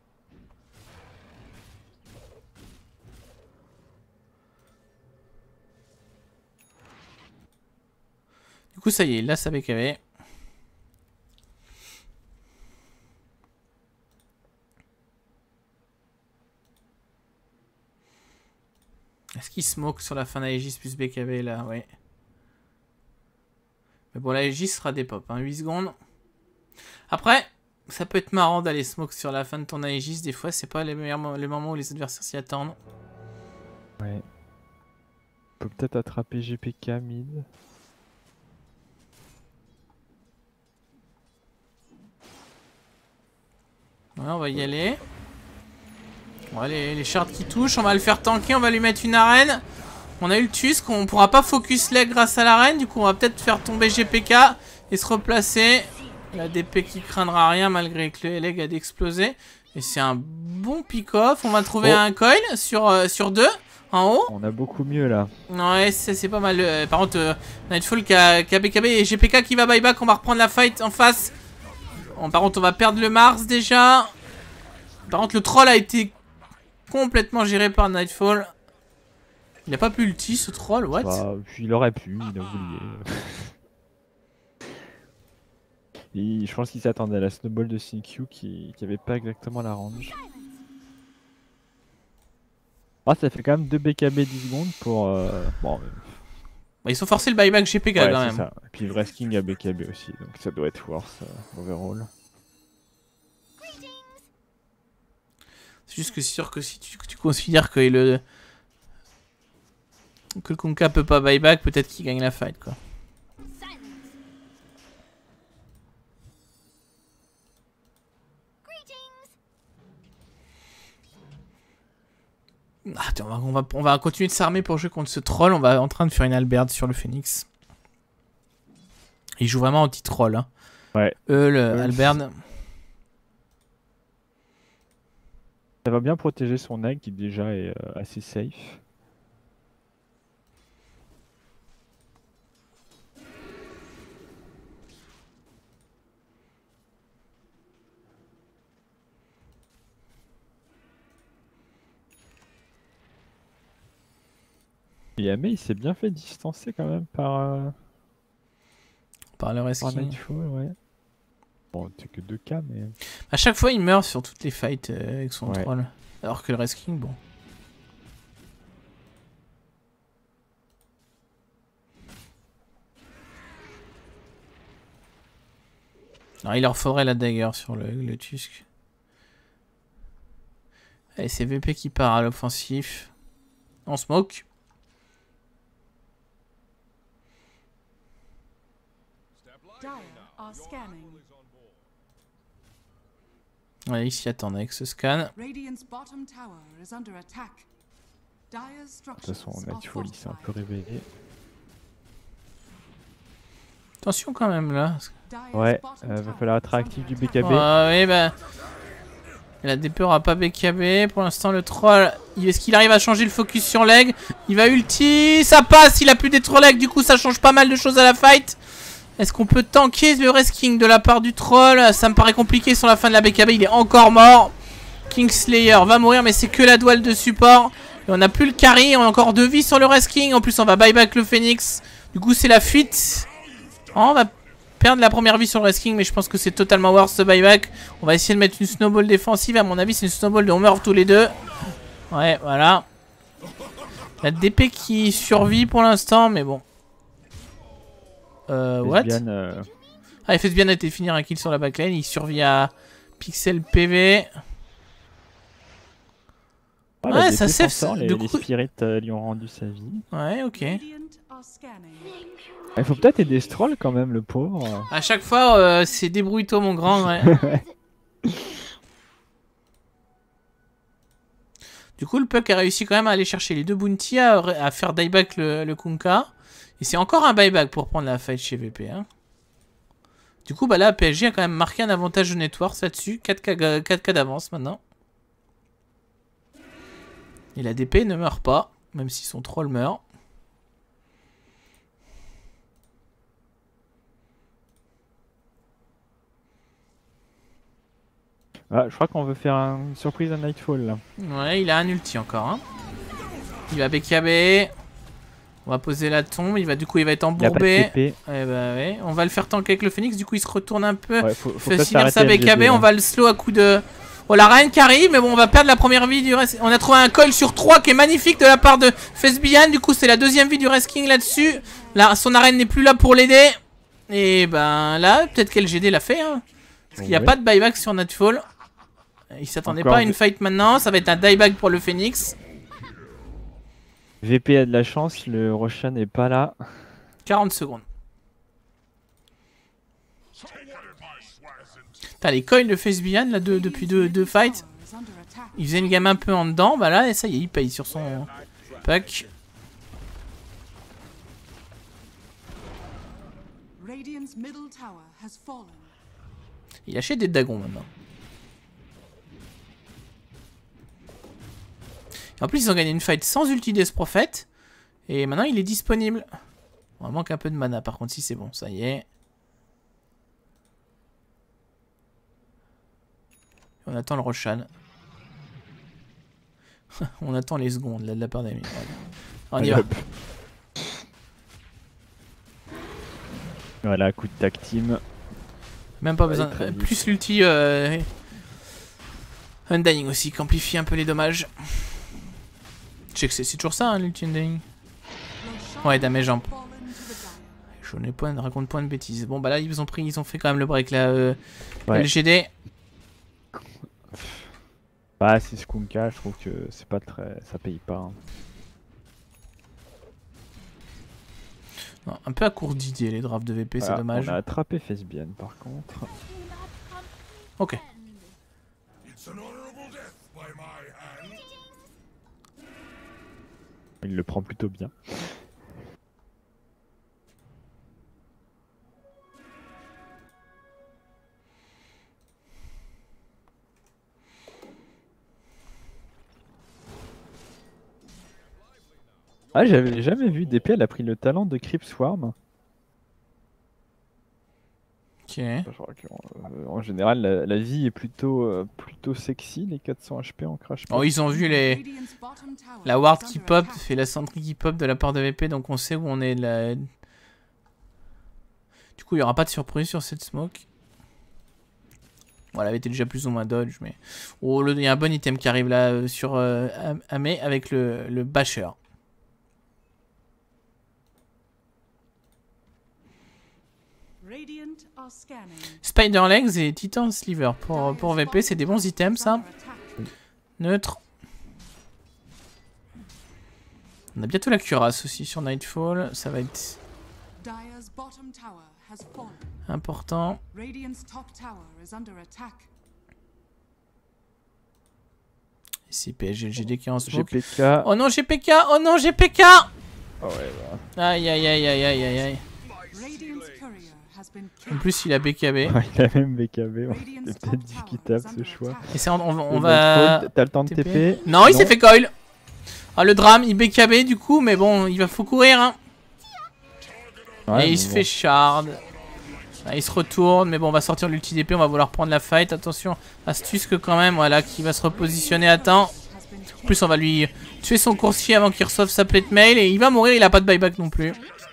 Du coup, ça y est, là, ça BKB. Est-ce qu'il smoke sur la fin d'Aegis plus BKB là? Ouais. Mais bon, l'Aegis sera des pop, hein, 8 secondes. Après, ça peut être marrant d'aller smoke sur la fin de ton Aegis. Des fois, c'est pas les moments où les adversaires s'y attendent. Ouais. On peut peut-être attraper GPK mid. Ouais, on va y aller. Ouais, les shards qui touchent, on va le faire tanker, on va lui mettre une arène. On a eu le Tusk, on pourra pas focus leg grâce à l'arène. Du coup, on va peut-être faire tomber GPK et se replacer. La DP qui craindra rien malgré que le leg a d'exploser. Et c'est un bon pick-off. On va trouver un coil sur 2 en haut. On a beaucoup mieux là. Ouais, c'est pas mal. Par contre, Nightfall qui a BKB et GPK qui va buyback. On va reprendre la fight en face. Par contre, on va perdre le Mars déjà. Par contre, le troll a été complètement géré par Nightfall. Il a pas pu ulti ce troll, what? Bah, il aurait pu, il a oublié. Je pense qu'il s'attendait à la snowball de Xingqiu qui avait pas exactement la range. Ah, ça fait quand même 2 BKB 10 secondes pour... Bon, Bah, ils sont forcés le buyback GPK ouais, quand même. Ça. Et puis le Resking a BKB aussi, donc ça doit être worse overall. C'est juste que c'est sûr que si tu considères que le Kunkka peut pas buyback, peut-être qu'il gagne la fight quoi. Ah, attends, on va continuer de s'armer pour jouer contre ce troll. On va en train de faire une Alberde sur le Phoenix. Il joue vraiment anti-troll. Hein. Ouais. Alberde. Ça va bien protéger son egg qui déjà est assez safe. Yamé il s'est bien fait distancer quand même par le Resking. Nightfall, ouais. Bon, c'est que 2K, mais... À chaque fois, il meurt sur toutes les fights avec son Ouais. troll. Alors que le Resking, bon. Alors, il leur faudrait la dagger sur le Tusk. Allez, c'est VP qui part à l'offensif. On smoke. Dire are scanning. Ouais, il s'y attendait avec ce scan. Radiant's bottom tower is under attack. Dire's De toute structures façon, are Nightfall il s'est un peu fortified. réveillé. Attention quand même là. Dire's Ouais, bottom va tower falloir être is under réactif du attack. BKB. Ouais, bah. La DP aura pas BKB. Pour l'instant, le troll. Est-ce qu'il arrive à changer le focus sur leg? Il va ulti. Ça passe. Il a plus détruire leg. Du coup, ça change pas mal de choses à la fight. Est-ce qu'on peut tanker le Resking de la part du troll? Ça me paraît compliqué sur la fin de la BKB. Il est encore mort. Kingslayer va mourir, mais c'est que la douale de support. Et on n'a plus le carry. On a encore 2 vies sur le Resking. En plus, on va buyback le Phoenix. Du coup, c'est la fuite. Oh, on va perdre la première vie sur le Resking, mais je pense que c'est totalement worth ce buyback. On va essayer de mettre une snowball défensive. À mon avis, c'est une snowball de on meurt tous les deux. Ouais, voilà. La DP qui survit pour l'instant, mais bon. What? Ah, FSBN a été finir un kill sur la backlane. Il survit à Pixel PV. Ah, Ouais, la ça DP save, s'en sort, de les coup- spirits lui ont rendu sa vie. Ouais, ok. Radiant are scanning. Il faut peut-être aider ce troll quand même, le pauvre. À chaque fois, c'est débrouille-toi mon grand, ouais. Du coup, le Puck a réussi quand même à aller chercher les 2 bounties, à faire dieback le Kunkka. Et c'est encore un buyback pour prendre la fight chez VP. Hein. Du coup, bah là, PSG a quand même marqué un avantage de network là-dessus. 4K d'avance maintenant. Et la DP ne meurt pas, même si son troll meurt. Ah, je crois qu'on veut faire une surprise à Nightfall là. Ouais, il a un ulti encore. Hein. Il va BKB. On va poser la tombe. Il va être Il a pas de embourbé. TP. Eh bah ouais. On va le faire tanker avec le Phoenix. Du coup, il se retourne un peu. Ouais, faut Fait peut-être finir sa s'arrêter BKB. LGD, On là. va le slow à coup de... Oh, la reine qui arrive. Mais bon, on va perdre la première vie du reste. On a trouvé un coil sur 3 qui est magnifique de la part de Fesbian. Du coup, c'est la 2e vie du Resking là-dessus. Là, son arène n'est plus là pour l'aider. Et ben là, peut-être qu'LGD l'a fait. Hein. Parce qu'il n'y a Ouais. pas de buyback sur Nightfall. Il s'attendait Encore pas à une fight maintenant. Ça va être un dieback pour le Phoenix. VP a de la chance, le Roshan n'est pas là. 40 secondes. T'as les coils de Facebian là depuis deux fights. Tower is under attack. Il faisait une game un peu en dedans. Bah là, et ça y est, il paye sur son pack. Radiant's middle tower has fallen. Il achète des dragons maintenant. Et en plus, ils ont gagné une fight sans ulti Death Prophet. Et maintenant, il est disponible. On manque un peu de mana par contre, si c'est bon, ça y est. On attend le Roshan. On attend les secondes là de la part d'amis. On y va. Hop. Voilà, coup de tag team. Même pas Ouais, besoin. très vite. Plus l'ulti Undying aussi, qui amplifie un peu les dommages. Je sais que c'est toujours ça, hein, l'ulti Undying. Ouais, damage amp. Fallen to the dire. Je n'ai point, raconte point de bêtises. Bon, bah là, ils ont fait quand même le break là. Ouais. LGD. Bah, c'est Skunka, je trouve que c'est pas très. Ça paye pas. Hein. Non, un peu à court d'idées les drafts de VP, c'est Voilà, dommage. On a attrapé Fesbian par contre. Ok. It's an honorable death by my hand. Il le prend plutôt bien. Ah, j'avais jamais vu DP, elle a pris le talent de Creep Swarm. Ok. Je crois en général, la vie est plutôt sexy, les 400 HP en crash. Oh, ils ont vu Radiant's bottom tower la ward is qui under pop attack. et la sentry qui pop de la part de VP, donc on sait où on est là. Du coup, il n'y aura pas de surprise sur cette smoke. Bon, elle avait été déjà plus ou moins dodge, mais... Oh, il y a un bon item qui arrive là sur Amé avec le basher. Radiant are scanning. Spider Legs et Titan Sliver pour VP, c'est des bons items ça. Neutre. On a bientôt la cuirasse aussi sur Nightfall, ça va être Dire's bottom tower has fallen. important. Radiant's top tower is under attack. Ici PSG LGD qui est en smoke. GPK. Oh non GPK, oh non GPK. Oh ouais, bah. Aïe aïe aïe aïe aïe aïe aïe. Radiant's courier has been En killed. plus il a BKB. Ouais, il a même BKB. Ouais. Radiant's C'est top peut-être tower discutable is ce under choix. attack. Et ça on Le va... Nightfall, t'as le temps de TP. Non il s'est fait coil. Ah le drame, il BKB du coup, mais bon il va faut courir hein. Ouais, Et il mais se bon. fait shard. Ah, il se retourne, mais bon on va sortir l'ulti d'épée, on va vouloir prendre la fight. Attention, astuce que quand même, voilà, qui va se repositionner à temps. Has been En killed. plus on va lui tuer son coursier avant qu'il reçoive sa plate mail et il va mourir, il a pas de buyback non plus.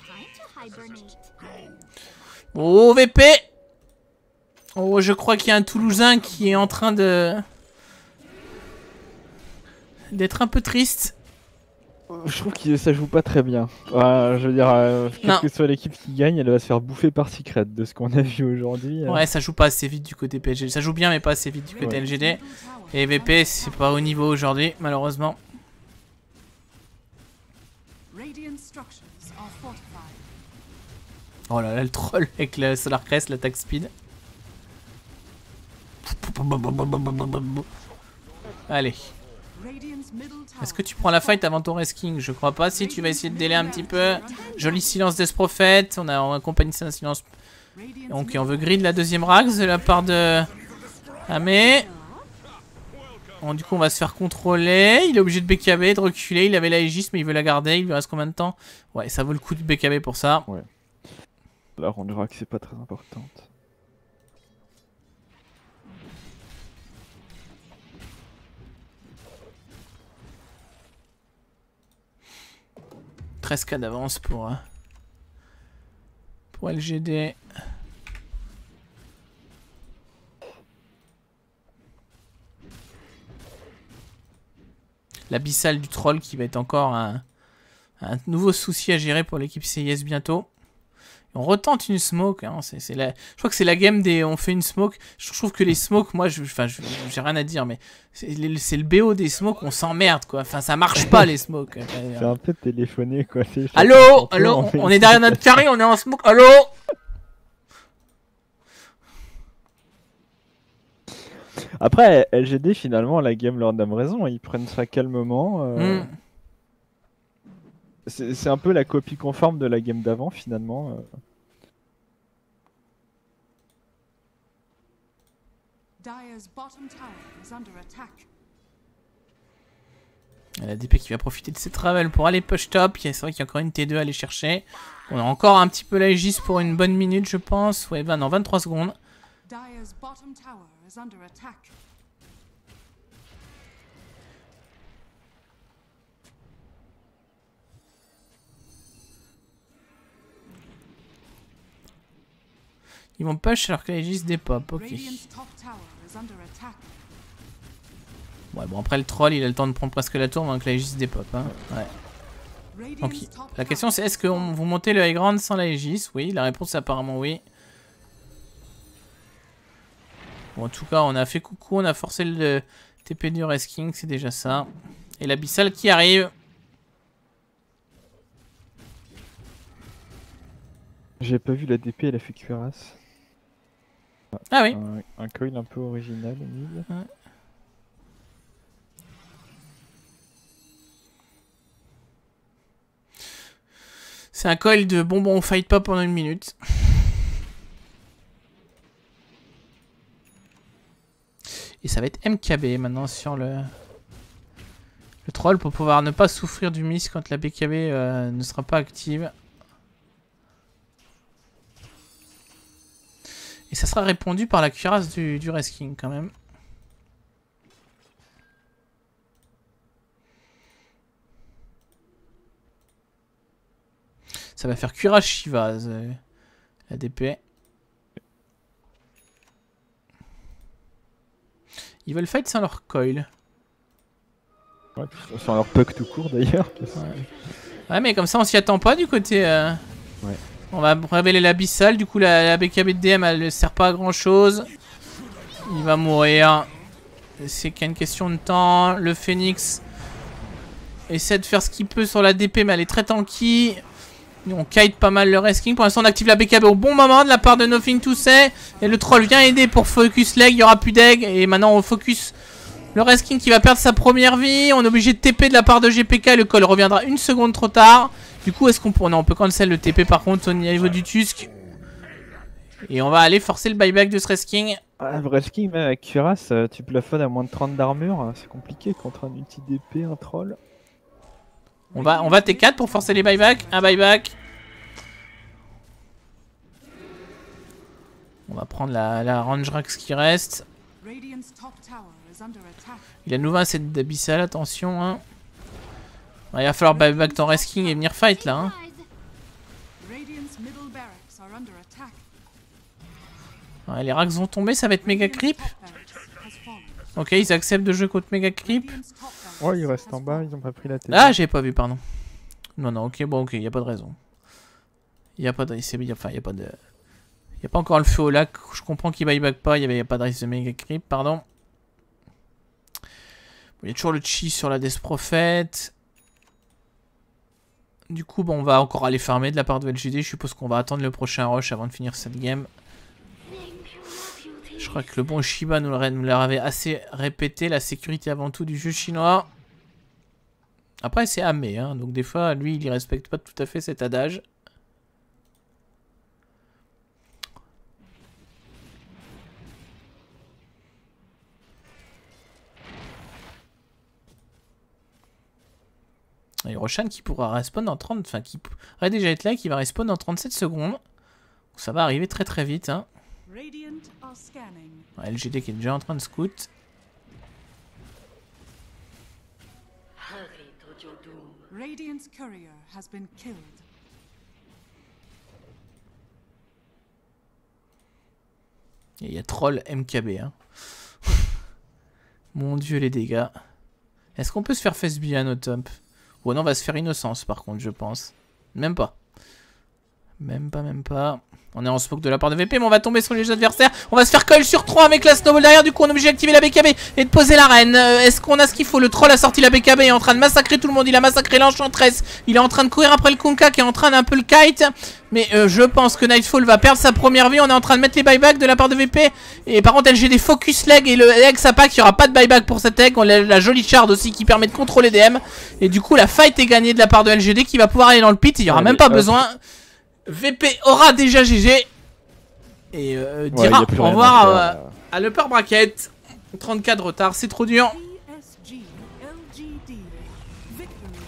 Oh VP. Oh je crois qu'il y a un Toulousain qui est en train de... d'être un peu triste. Je trouve que ça joue pas très bien. Ouais, je veux dire, Non. quelle que soit l'équipe qui gagne, elle va se faire bouffer par Secret de ce qu'on a vu aujourd'hui. Ouais ça joue pas assez vite du côté PSG. Ça joue bien mais pas assez vite du côté Ouais. LGD. Middle tower Et is VP under c'est attack. pas au niveau aujourd'hui malheureusement. Radiant structures are fortified. Oh là là le troll avec le Solar Crest, l'attaque speed. Allez. Radiant's middle tower Est-ce que tu prends la fight avant ton resking? Je crois pas. Si tu vas essayer de délai un petit peu. Joli silence Death Prophet. On a accompagné ça d'un silence. Radiant's Donc middle on veut grid la deuxième rax de la part de Amé. Bon, du coup on va se faire contrôler. Il est obligé de BKB, de reculer. Il avait la Aegis mais il veut la garder. Il lui reste combien de temps? Ouais ça vaut le coup de BKB pour ça. La range rack, c'est pas très importante. « 13k d'avance pour LGD. L'abyssal du troll qui va être encore un nouveau souci à gérer pour l'équipe CIS bientôt. On retente une smoke, hein, je crois que c'est la game des on fait une smoke. Je trouve que les smokes, moi, j'ai rien à dire, mais c'est le BO des smokes, on s'emmerde quoi. Enfin, ça marche pas les smokes. C'est un peu téléphoné quoi. Allô, allô, on est derrière notre carré, on est en smoke. Allô. Après, LGD finalement, la game leur donne raison, ils prennent ça calmement. C'est un peu la copie conforme de la game d'avant finalement. Dire's bottom tower is under attack. La DP qui va profiter de ses travels pour aller push top. C'est vrai qu'il y a encore une T2 à aller chercher. On a encore un petit peu la Aegis pour une bonne minute, je pense. Ouais, non, 23 secondes. Dire's bottom tower is under attack. Ils vont push alors que la Aegis dépop. Ok. Radiant's top tower is under attack. Ouais, bon, après le troll, il a le temps de prendre presque la tour avant que la Aegis dépop. Hein. Ouais. Donc, Radiant's top la question tower c'est est-ce que vous montez le high ground sans la Aegis? Oui, la réponse est apparemment oui. Bon, en tout cas, on a fait coucou, on a forcé le TP du Resking, c'est déjà ça. Et l'abyssal qui arrive. J'ai pas vu la DP, elle a fait cuirasse. Ah oui. Un coil un peu original au mid. C'est un coil de bonbon, on fight pas pendant 1 minute. Et ça va être MKB maintenant sur le troll pour pouvoir ne pas souffrir du miss quand la BKB ne sera pas active. Et ça sera répondu par la cuirasse du Resking quand même. Ça va faire cuirasse Shivaz, la DP. Ils veulent fight sans leur coil. Ouais, sans leur puck tout court d'ailleurs. Ouais, mais comme ça on s'y attend pas du côté... Ouais. On va révéler l'abyssal, du coup la BKB de DM elle ne sert pas à grand chose. Il va mourir. C'est qu'une question de temps. Le Phoenix essaie de faire ce qu'il peut sur la DP mais elle est très tanky. On kite pas mal le Resking. Pour l'instant on active la BKB au bon moment de la part de Nothing to Say. Et le troll vient aider pour focus leg, il n'y aura plus d'egg. Et maintenant on focus le Resking qui va perdre sa première vie. On est obligé de TP de la part de GPK. Le call reviendra 1 seconde trop tard. Du coup est-ce qu'on peut... Non, on peut cancel le TP par contre au niveau du Tusk. Et on va aller forcer le buyback de ce Resking. Ah, le Resking même avec cuirasse, tu plafonnes à moins de 30 d'armure. C'est compliqué contre un multi DP, un troll. On va T4 pour forcer les buybacks. Un buyback. On va prendre la range rax qui reste. Radiant's top tower is under attack. Il a de nouveau un set d'abyssal, attention. Hein. Ouais, il va falloir buyback ton Resking et venir fight là. Hein. Radiant's middle barracks are under attack. Ouais, les racks vont tomber, ça va être méga creep. Top barracks has fallen. Ok, ils acceptent de jouer contre méga creep. Radiant's top barracks Ouais, ils restent has en bas, fallen. ils ont pas pris la tête. Ah, j'ai pas vu, pardon. Non, non, ok, bon, ok, y a pas de raison. Y a pas de... Enfin, y a pas de... Y a pas encore le feu au lac, je comprends qu'il buyback pas, y a pas de risque de méga creep, pardon. Il y a toujours le chi sur la Death Prophet. Du coup, bon, on va encore aller farmer de la part de LGD. Je suppose qu'on va attendre le prochain rush avant de finir cette game. Je crois que le bon Shiba nous l'avait assez répété. La sécurité avant tout du jeu chinois. Après, c'est Amé, hein, donc des fois, lui, il respecte pas tout à fait cet adage. Et Roshan qui pourra respawn en 30... Enfin, qui pourrait déjà être là, qui va respawn en 37 secondes. Ça va arriver très très vite. Hein. Radiant are scanning. Ouais, LGD qui est déjà en train de scout. Radiant's courier has been killed. Et il y a troll MKB. Hein. Mon dieu les dégâts. Est-ce qu'on peut se faire face bien au top? Ou non, on va se faire innocence par contre, je pense. Même pas. Même pas. On est en smoke de la part de VP, mais on va tomber sur les adversaires. On va se faire coil sur 3 avec la snowball derrière. Du coup, on est obligé d'activer la BKB et de poser la reine. Est-ce qu'on a ce qu'il faut? Le troll a sorti la BKB et est en train de massacrer tout le monde. Il a massacré l'enchantress. Il est en train de courir après le Kunkka qui est en train d'un peu le kite. Mais je pense que Nightfall va perdre sa première vie. On est en train de mettre les buybacks de la part de VP. Et par contre, LGD focus leg et le egg ça pack. Il n'y aura pas de buyback pour cet egg. On a la jolie shard aussi qui permet de contrôler DM. Et du coup, la fight est gagnée de la part de LGD qui va pouvoir aller dans le pit. Il n'y aura même pas besoin. VP aura déjà GG. Et dira au revoir à l'upper bracket. 34 de retard, c'est trop dur. PSG LGD victory.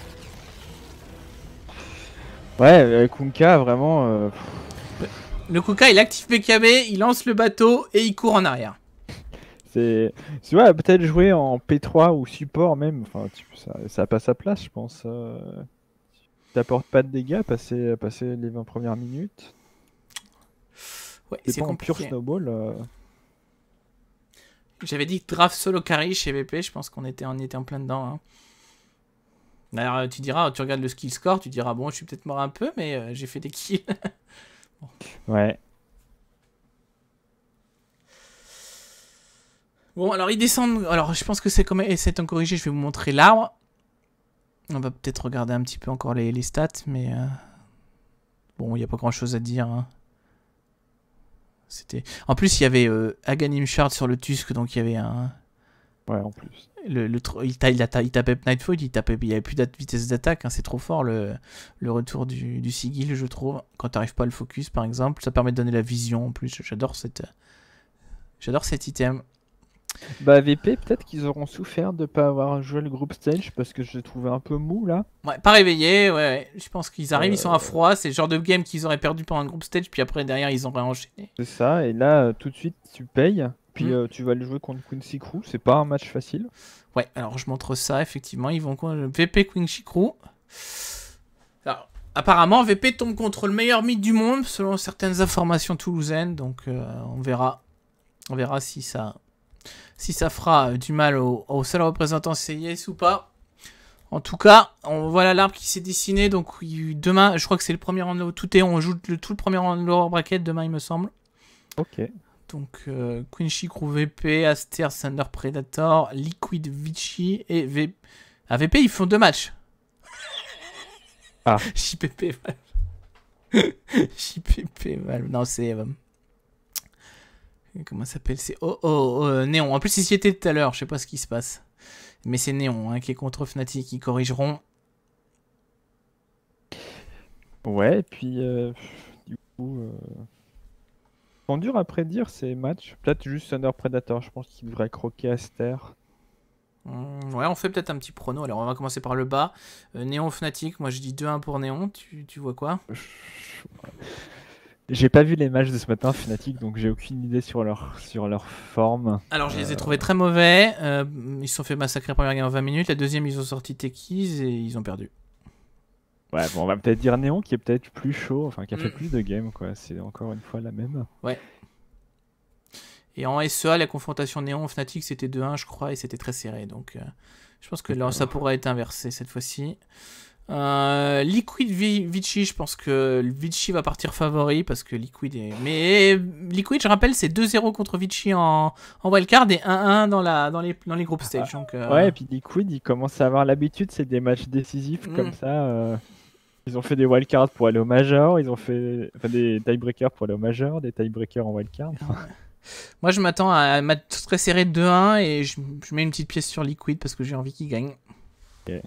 Ouais, Kunkka vraiment. Le Kunkka il active BKB, il lance le bateau et il court en arrière. Tu vois, peut-être jouer en P3 ou support même. Enfin, ça a pas sa place, je pense. T'apportes pas de dégâts, passer les 20 premières minutes. Ouais, c'est c'est pas en compliqué. pure snowball. J'avais dit draft solo carry chez VP, je pense qu'on était en plein dedans. Hein. D'ailleurs, tu diras, tu regardes le skill score, tu diras, bon, je suis peut-être mort un peu, mais j'ai fait des kills. Bon. Ouais. Bon, alors ils descendent. Alors, je pense que c'est comme c'est corrigé, je vais vous montrer l'arbre. On va peut-être regarder un petit peu encore les stats, mais bon, il n'y a pas grand-chose à dire. Hein. En plus, il y avait Aghanim Shard sur le Tusk, donc il y avait Ouais, en plus. Il tapait Nightfall, il n'y avait plus de vitesse d'attaque, hein, c'est trop fort le retour du sigil, je trouve. Quand tu n'arrives pas à le focus, par exemple, ça permet de donner la vision en plus. J'adore cet item. Bah VP, peut-être qu'ils auront souffert de pas avoir joué le group stage parce que je l'ai trouvé un peu mou là. Ouais, pas réveillé, ouais. Je pense qu'ils arrivent, ils sont à froid. C'est le genre de game qu'ils auraient perdu pendant le group stage, puis après derrière ils ont réenchaîné. C'est ça, et là tout de suite tu payes, puis tu vas le jouer contre Quincy Crew, c'est pas un match facile. Ouais, alors je montre ça, effectivement. Ils vont contre VP Quincy Crew. Alors, apparemment, VP tombe contre le meilleur mid du monde, selon certaines informations toulousaines. Donc, on verra. On verra si ça fera du mal au seul représentant CIS ou pas. En tout cas, on voit l'arbre qui s'est dessiné. Donc, demain, je crois que c'est le premier round. On joue tout le premier round lower bracket demain, il me semble. Ok. Donc, Quincy Crew VP, Aster, Thunder Predator, Liquid Vichy et VP. Ah, VP, ils font 2 matchs. Ah. JPP Valve. JPP Valve. Non, c'est. Comment ça s'appelle? C'est Néon. En plus, ils y étaient tout à l'heure. Je sais pas ce qui se passe. Mais c'est Néon hein, qui est contre Fnatic. Ils corrigeront. Ouais, et puis du coup. Sont durs à prédire ces matchs. Peut-être juste Thunder Predator, je pense qu'il devrait croquer Aster. Ouais, on fait peut-être un petit prono. Alors, on va commencer par le bas. Néon Fnatic, moi je dis 2-1 pour Néon. Tu vois quoi? J'ai pas vu les matchs de ce matin, Fnatic, donc j'ai aucune idée sur leur forme. Alors, je les ai trouvés très mauvais. Ils se sont fait massacrer la première game en 20 minutes. La deuxième, ils ont sorti Techies et ils ont perdu. Ouais, bon, on va peut-être dire Néon qui est peut-être plus chaud, enfin qui a fait plus de games, quoi. C'est encore une fois la même. Ouais. Et en SEA, la confrontation Néon Fnatic, c'était 2-1, je crois, et c'était très serré. Donc, je pense que là, ça pourrait être inversé cette fois-ci. Liquid Vichy, je pense que Vichy va partir favori parce que Liquid est. Mais Liquid, je rappelle, c'est 2-0 contre Vichy en wildcard et 1-1 dans les group stage. Donc, Ouais, et puis Liquid, ils commencent à avoir l'habitude, c'est des matchs décisifs comme ça. Ils ont fait des wildcards pour aller au Major, ils ont fait des tiebreakers pour aller au Major, des tiebreakers en wildcard. Moi, je m'attends à un match très serré de 2-1 et je mets une petite pièce sur Liquid parce que j'ai envie qu'il gagne. Okay.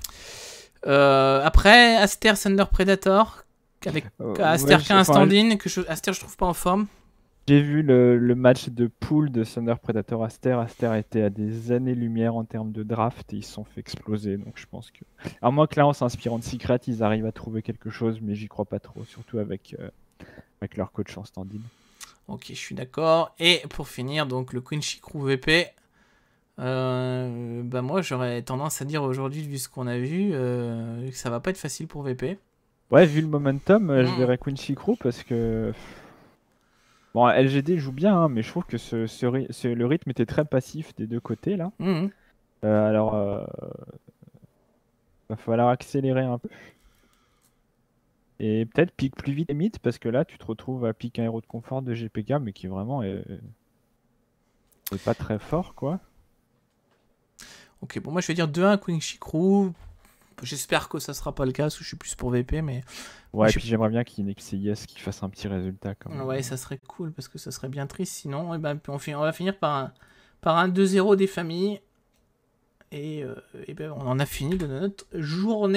Après, Aster Thunder Predator avec Aster qui a un stand-in que Aster je trouve pas en forme. J'ai vu le match de pool de Thunder Predator Aster. Aster était à des années-lumière en termes de draft et ils se sont fait exploser. Donc je pense que. À moins que là, en s'inspirant de Secret, ils arrivent à trouver quelque chose, mais j'y crois pas trop, surtout avec leur coach en stand-in. Ok, je suis d'accord. Et pour finir, donc le Quincy Crew VP. Bah moi j'aurais tendance à dire aujourd'hui, vu ce qu'on a vu, que ça va pas être facile pour VP. Ouais, vu le momentum, je verrais Quincy Crew parce que. Bon, LGD joue bien, hein, mais je trouve que le rythme était très passif des deux côtés là. Alors, va falloir accélérer un peu. Et peut-être pique plus vite les mythes, parce que là tu te retrouves à piquer un héros de confort de GPK, mais qui vraiment est pas très fort quoi. Ok, bon moi je vais dire 2-1 Quincy Crew. J'espère que ça sera pas le cas, parce que je suis plus pour VP, mais... Ouais, et puis j'aimerais bien qu'il y ait une XCIS qui fasse un petit résultat quand même. Ouais, ça serait cool, parce que ça serait bien triste, sinon ben, on va finir par un 2-0 des familles. Et ben, on en a fini de notre journée.